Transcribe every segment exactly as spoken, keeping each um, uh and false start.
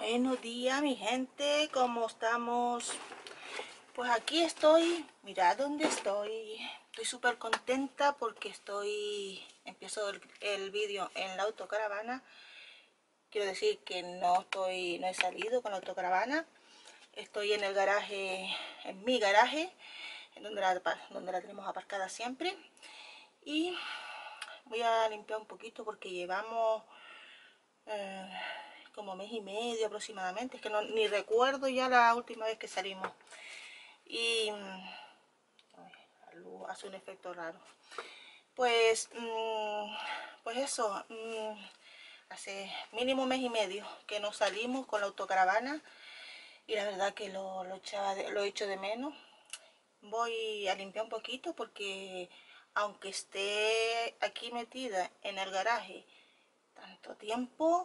Buenos días, mi gente, ¿cómo estamos? Pues aquí estoy, mirad dónde estoy. Estoy súper contenta porque estoy, empiezo el, el vídeo en la autocaravana. Quiero decir que no estoy, no he salido con la autocaravana. Estoy en el garaje, en mi garaje, en donde la, donde la tenemos aparcada siempre. Y voy a limpiar un poquito porque llevamos eh, como mes y medio aproximadamente. Es que no, ni recuerdo ya la última vez que salimos. Y la luz hace un efecto raro. Pues, mmm, pues eso, mmm, hace mínimo mes y medio que no salimos con la autocaravana y la verdad que lo, lo, echaba de, lo echo de menos. Voy a limpiar un poquito porque aunque esté aquí metida en el garaje tanto tiempo,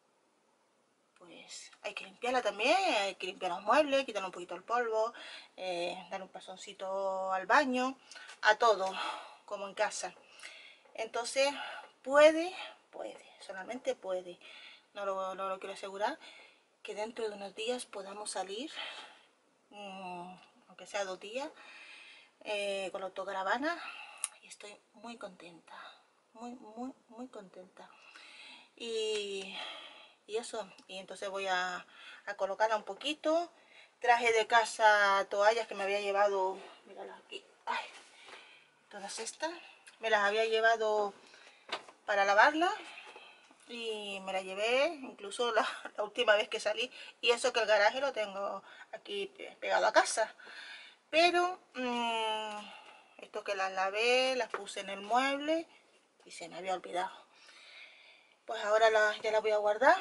pues hay que limpiarla también, hay que limpiar los muebles, quitarle un poquito el polvo, eh, dar un pasoncito al baño, a todo, como en casa. Entonces, puede, puede, solamente puede, no lo, no lo quiero asegurar, que dentro de unos días podamos salir, mmm, aunque sea dos días, eh, con la autocaravana, y estoy muy contenta, muy, muy, muy contenta. Y... y eso, y entonces voy a, a colocarla un poquito. Traje de casa toallas que me había llevado, míralas aquí, ay, todas estas me las había llevado para lavarla y me las llevé incluso la, la última vez que salí, y eso que el garaje lo tengo aquí pegado a casa, pero mmm, esto que las lavé, las puse en el mueble y se me había olvidado. Pues ahora la, ya las voy a guardar.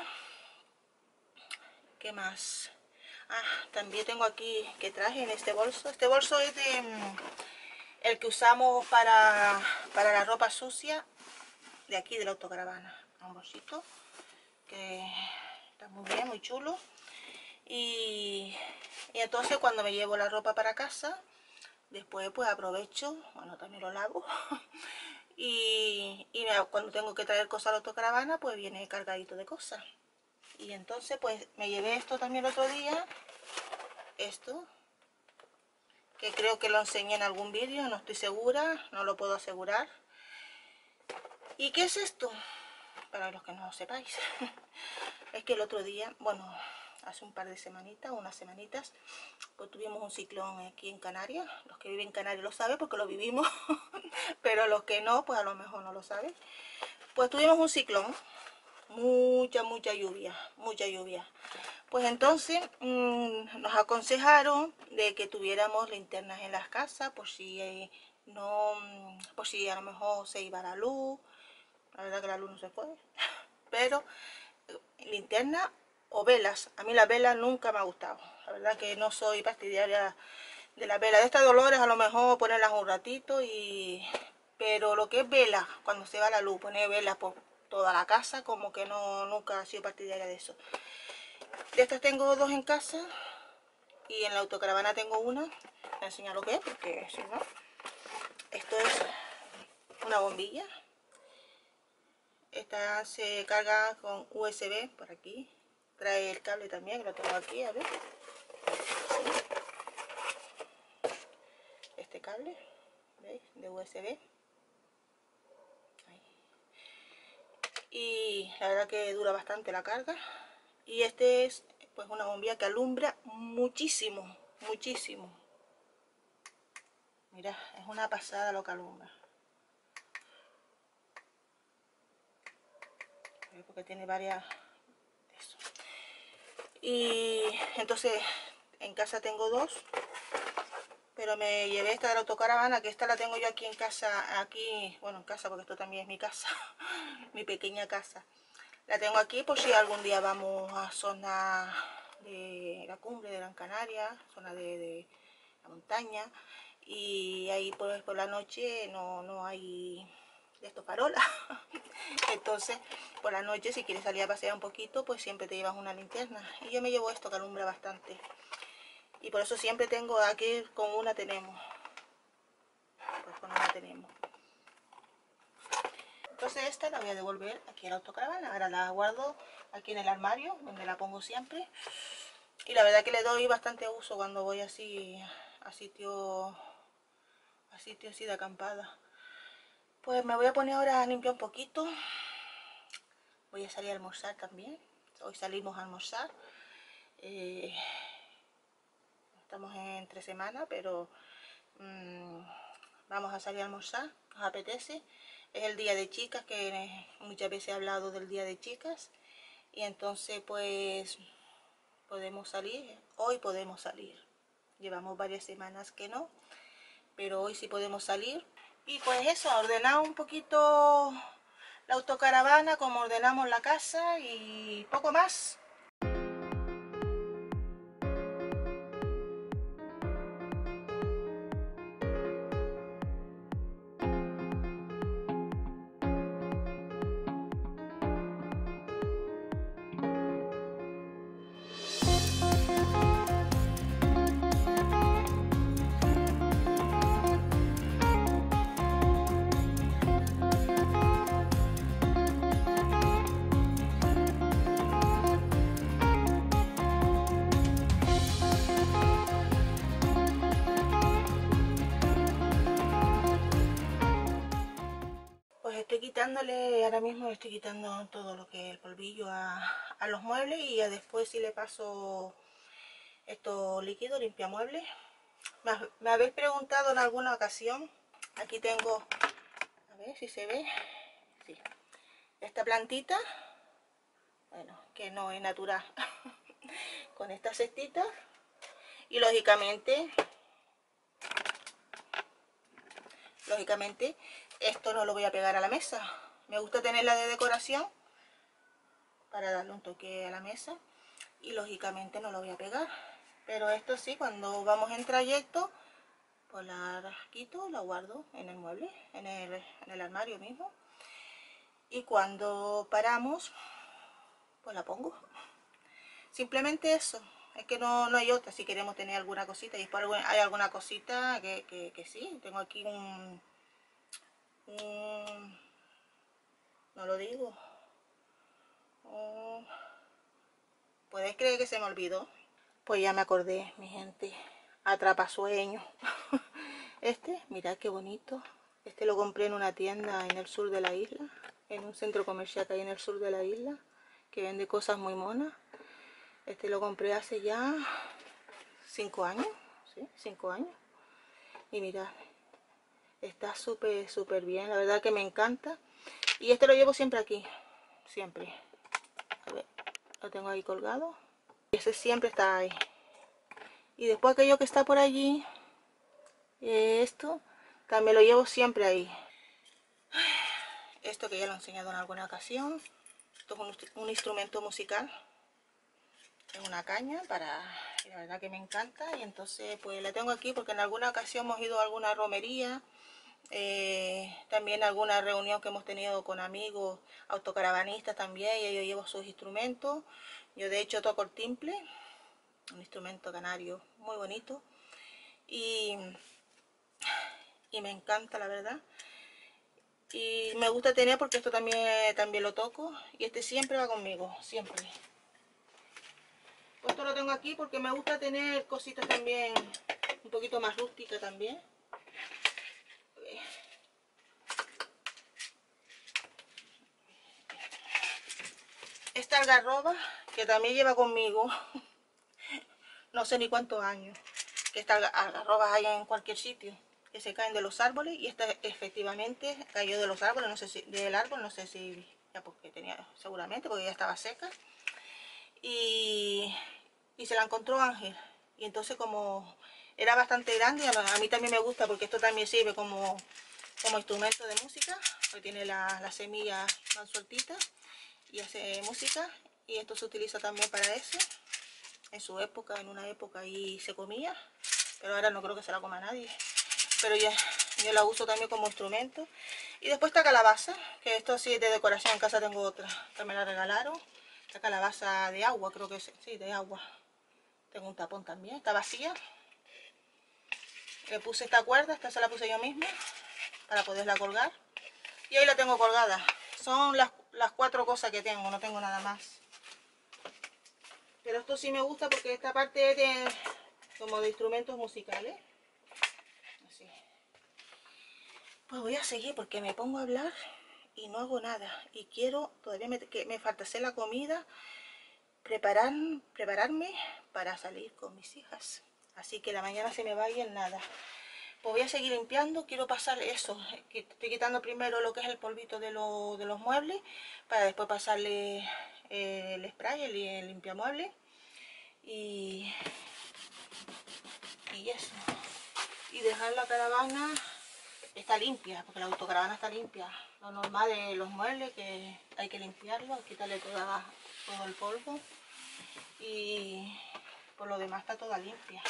¿Qué más? Ah, también tengo aquí que traje en este bolso. Este bolso es de mm, el que usamos para, para la ropa sucia de aquí de la autocaravana. Un bolsito que está muy bien, muy chulo. Y, y entonces cuando me llevo la ropa para casa, después pues aprovecho, bueno, también lo lavo. y, y cuando tengo que traer cosas a la autocaravana, pues viene cargadito de cosas. Y entonces pues me llevé esto también el otro día, esto, que creo que lo enseñé en algún vídeo, no estoy segura, no lo puedo asegurar. ¿Y qué es esto? Para los que no lo sepáis, es que el otro día, bueno, hace un par de semanitas, unas semanitas, pues tuvimos un ciclón aquí en Canarias. Los que viven en Canarias lo saben porque lo vivimos, pero los que no, pues a lo mejor no lo saben. Pues tuvimos un ciclón, mucha, mucha lluvia, mucha lluvia. Pues entonces mmm, nos aconsejaron de que tuviéramos linternas en las casas por si eh, no, por si a lo mejor se iba la luz. La verdad que la luz no se fue, pero eh, linterna o velas. A mí la vela nunca me ha gustado. La verdad que no soy partidaria de la vela. De estas Dolores a lo mejor ponerlas un ratito y... pero lo que es vela, cuando se va la luz, poner velas por toda la casa, como que no, nunca he sido partidaria de eso. De estas tengo dos en casa y en la autocaravana tengo una. Voy a enseñar lo que es porque si no, esto es una bombilla. Esta se carga con U S B por aquí. Trae el cable también, que lo tengo aquí, a ver. Este cable, ¿veis? De U S B. Ahí. Y la verdad que dura bastante la carga. Y este es pues una bombilla que alumbra muchísimo, muchísimo. Mira, es una pasada lo que alumbra. Porque tiene varias... Eso. Y entonces en casa tengo dos, pero me llevé esta de la autocaravana, que esta la tengo yo aquí en casa, aquí, bueno, en casa, porque esto también es mi casa, mi pequeña casa. La tengo aquí por si algún día vamos a zona de la cumbre de Gran Canaria, zona de, de la montaña, y ahí por, por la noche no, no hay de estos farolas. Entonces por la noche, si quieres salir a pasear un poquito, pues siempre te llevas una linterna. Y yo me llevo esto que alumbra bastante, y por eso siempre tengo, aquí con una tenemos, pues con una tenemos. Entonces esta la voy a devolver aquí a la autocaravana. Ahora la guardo aquí en el armario, donde la pongo siempre. Y la verdad que le doy bastante uso cuando voy así a sitio, a sitio así de acampada. Pues me voy a poner ahora a limpiar un poquito. Voy a salir a almorzar también. Hoy salimos a almorzar. Eh, estamos entre semana, pero mmm, vamos a salir a almorzar. ¿Os apetece? Es el día de chicas, que muchas veces he hablado del día de chicas. Y entonces pues podemos salir. Hoy podemos salir. Llevamos varias semanas que no, pero hoy sí podemos salir. Y pues eso, ordenar un poquito la autocaravana, como ordenamos la casa y poco más. Pues estoy quitándole, ahora mismo estoy quitando todo lo que es el polvillo a, a los muebles, y ya después si le paso esto líquido, limpiamuebles. Me, me habéis preguntado en alguna ocasión, aquí tengo, a ver si se ve, sí, esta plantita, bueno, que no es natural, con esta cestita, y lógicamente, lógicamente, esto no lo voy a pegar a la mesa. Me gusta tenerla de decoración para darle un toque a la mesa, y lógicamente no lo voy a pegar. Pero esto sí, cuando vamos en trayecto, pues la quito, la guardo en el mueble, en el, en el armario mismo. Y cuando paramos, pues la pongo. Simplemente eso. Es que no, no hay otra. Si queremos tener alguna cosita, y después hay alguna cosita que, que, que sí. Tengo aquí un... un no lo digo. Un, ¿podéis creer que se me olvidó? Pues ya me acordé, mi gente. Atrapasueños. Este, mirad qué bonito. Este lo compré en una tienda en el sur de la isla, en un centro comercial que hay en el sur de la isla, que vende cosas muy monas. Este lo compré hace ya cinco años, ¿sí? cinco años. Y mirad, está súper, súper bien, la verdad que me encanta. Y este lo llevo siempre aquí, siempre. A ver, lo tengo ahí colgado. Y ese siempre está ahí. Y después aquello que está por allí, esto, también lo llevo siempre ahí. Esto que ya lo he enseñado en alguna ocasión. Esto es un, un instrumento musical. Es una caña, para, la verdad que me encanta. Y entonces pues la tengo aquí porque en alguna ocasión hemos ido a alguna romería. Eh, también alguna reunión que hemos tenido con amigos autocaravanistas también. Y yo llevo sus instrumentos. Yo de hecho toco el timple. Un instrumento canario muy bonito. Y, y me encanta, la verdad. Y me gusta tener porque esto también, también lo toco. Y este siempre va conmigo, siempre. Esto lo tengo aquí porque me gusta tener cositas también un poquito más rústicas también. Esta algarroba que también lleva conmigo no sé ni cuántos años. Que estas algarrobas hay en cualquier sitio, que se caen de los árboles, y esta efectivamente cayó de los árboles, no sé si del árbol, no sé si ya porque tenía, seguramente porque ya estaba seca, y, y se la encontró Ángel, y entonces como era bastante grande, a mí también me gusta porque esto también sirve como, como instrumento de música, porque tiene las la semillas más sueltitas y hace música, y esto se utiliza también para eso. En su época, en una época ahí se comía, pero ahora no creo que se la coma nadie. Pero ya, yo la uso también como instrumento. Y después esta calabaza, que esto sí es de decoración. En casa tengo otra, que me la regalaron. Esta calabaza de agua, creo que es, sí, de agua. Tengo un tapón también, está vacía. Le puse esta cuerda, esta se la puse yo misma, para poderla colgar. Y ahí la tengo colgada. son las, las cuatro cosas que tengo, no tengo nada más. Pero esto sí me gusta porque esta parte es de, como de instrumentos musicales. Así. Pues voy a seguir porque me pongo a hablar y no hago nada. Y quiero, todavía me, que me falta hacer la comida, preparar, prepararme para salir con mis hijas. Así que la mañana se me va a ir en nada. Pues voy a seguir limpiando, quiero pasar eso, estoy quitando primero lo que es el polvito de, lo, de los muebles, para después pasarle eh, el spray, el, el limpiamuebles, y, y eso, y dejar la caravana, está limpia, porque la autocaravana está limpia, lo normal de los muebles, que hay que limpiarlo, quitarle toda, todo el polvo, y por lo demás está toda limpia.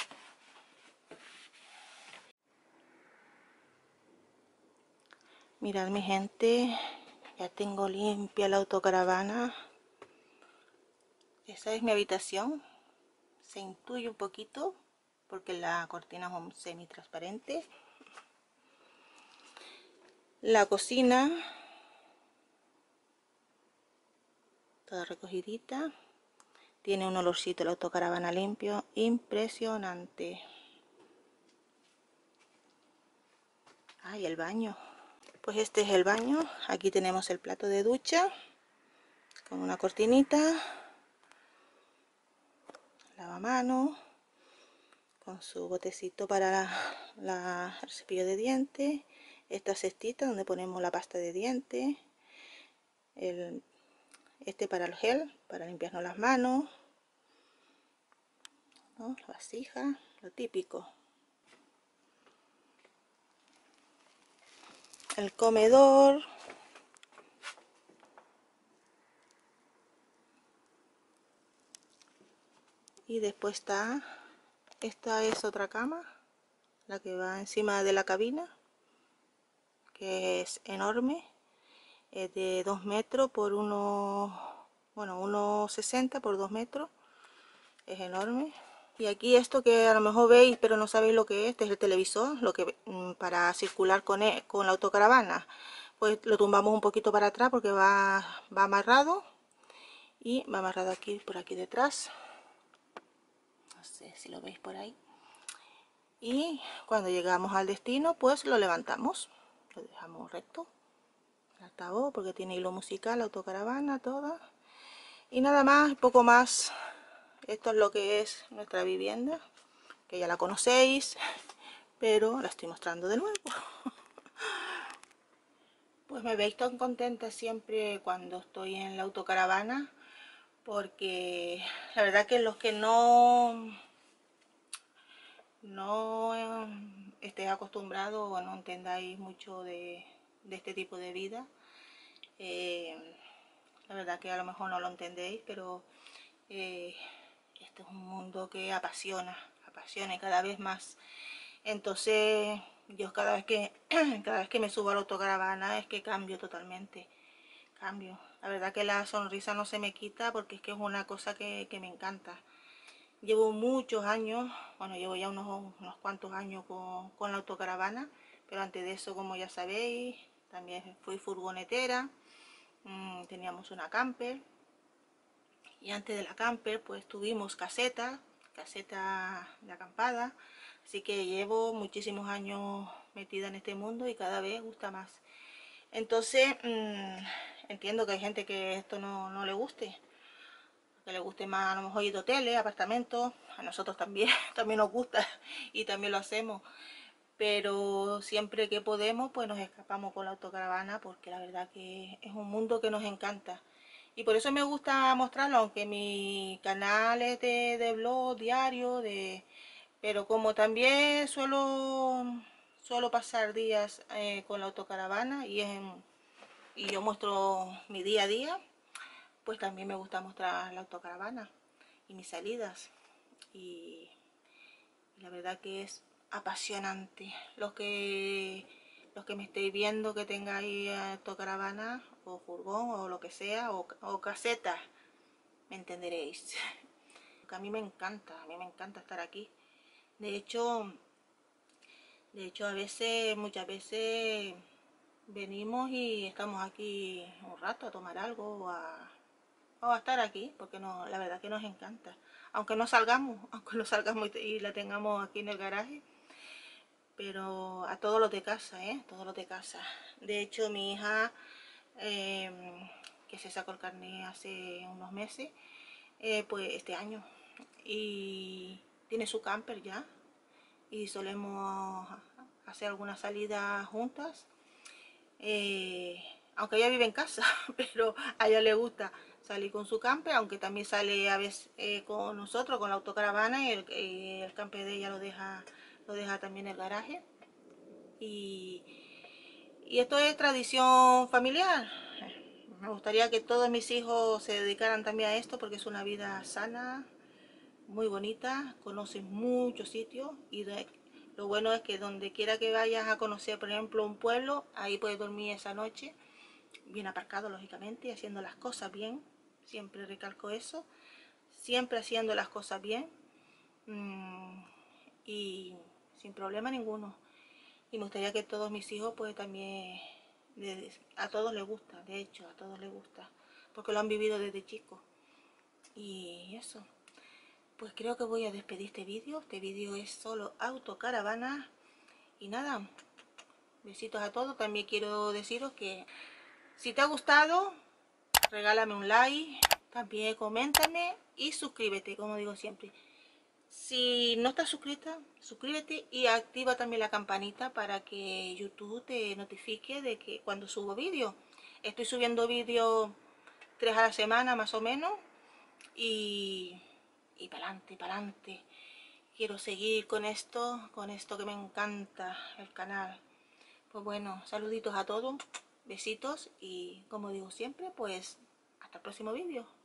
Mirad mi gente, ya tengo limpia la autocaravana. Esa es mi habitación. Se intuye un poquito porque la cortina es semi transparente. La cocina, toda recogidita. Tiene un olorcito la autocaravana limpio, impresionante. Ah, y el baño. Pues este es el baño. Aquí tenemos el plato de ducha con una cortinita, lavamanos, con su botecito para la, la, el cepillo de dientes, esta cestita donde ponemos la pasta de dientes, el, este para el gel, para limpiarnos las manos, ¿no? La vasija, lo típico. El comedor, y después está, esta es otra cama, la que va encima de la cabina, que es enorme, es de dos metros por uno, bueno, uno sesenta por dos metros, es enorme. Y aquí esto que a lo mejor veis pero no sabéis lo que es, este es el televisor, lo que para circular con, él, con la autocaravana. Pues lo tumbamos un poquito para atrás porque va, va amarrado, y va amarrado aquí, por aquí detrás, no sé si lo veis por ahí. Y cuando llegamos al destino pues lo levantamos, lo dejamos recto, el altavoz, porque tiene hilo musical, la autocaravana, toda. Y nada más, poco más. Esto es lo que es nuestra vivienda, que ya la conocéis, pero la estoy mostrando de nuevo. Pues me veis tan contenta siempre cuando estoy en la autocaravana, porque la verdad que los que no no estéis acostumbrados o no entendáis mucho de, de este tipo de vida, eh, la verdad que a lo mejor no lo entendéis, pero eh, este es un mundo que apasiona, apasiona y cada vez más. Entonces yo cada vez que cada vez que me subo a la autocaravana es que cambio totalmente, cambio. La verdad que la sonrisa no se me quita porque es que es una cosa que, que me encanta. Llevo muchos años, bueno, llevo ya unos, unos cuantos años con, con la autocaravana, pero antes de eso, como ya sabéis, también fui furgonetera, mmm, teníamos una camper, y antes de la camper pues tuvimos caseta, caseta de acampada, así que llevo muchísimos años metida en este mundo y cada vez gusta más. Entonces, mmm, entiendo que hay gente que esto no, no le guste, que le guste más a lo mejor ir de hoteles, apartamentos, a nosotros también, también nos gusta y también lo hacemos, pero siempre que podemos pues nos escapamos con la autocaravana porque la verdad que es un mundo que nos encanta y por eso me gusta mostrarlo, aunque mi canal es de, de blog diario, de, pero como también suelo, suelo pasar días eh, con la autocaravana y, es, y yo muestro mi día a día, pues también me gusta mostrar la autocaravana y mis salidas, y la verdad que es apasionante. Los que los que me estéis viendo que tengáis autocaravana o furgón o lo que sea, o, o caseta, me entenderéis. Porque a mí me encanta, a mí me encanta estar aquí. De hecho, de hecho a veces, muchas veces venimos y estamos aquí un rato a tomar algo o a, o a estar aquí, porque no, la verdad que nos encanta. Aunque no salgamos, aunque no salgamos y, y la tengamos aquí en el garaje, pero a todos los de casa, ¿eh? Todos los de casa. De hecho, mi hija, eh, que se sacó el carnet hace unos meses, eh, pues este año, y tiene su camper ya, y solemos hacer algunas salidas juntas, eh, aunque ella vive en casa, pero a ella le gusta salir con su camper, aunque también sale a veces eh, con nosotros, con la autocaravana, y el, y el camper de ella lo deja, lo deja también en el garaje. Y, y esto es tradición familiar. Me gustaría que todos mis hijos se dedicaran también a esto porque es una vida sana, muy bonita, conoces muchos sitios y de, lo bueno es que donde quiera que vayas a conocer, por ejemplo, un pueblo, ahí puedes dormir esa noche, bien aparcado lógicamente, y haciendo las cosas bien, siempre recalco eso, siempre haciendo las cosas bien mmm, y sin problema ninguno. Y me gustaría que todos mis hijos pues también, a todos les gusta, de hecho, a todos les gusta, porque lo han vivido desde chicos. Y eso, pues creo que voy a despedir este vídeo. Este vídeo es solo autocaravana. Y nada, besitos a todos. También quiero deciros que si te ha gustado, regálame un like, también coméntame y suscríbete, como digo siempre. Si no estás suscrita, suscríbete y activa también la campanita para que YouTube te notifique de que cuando subo vídeos. Estoy subiendo vídeos tres a la semana más o menos y, y para adelante, para adelante. Quiero seguir con esto, con esto que me encanta, el canal. Pues bueno, saluditos a todos, besitos y como digo siempre, pues hasta el próximo vídeo.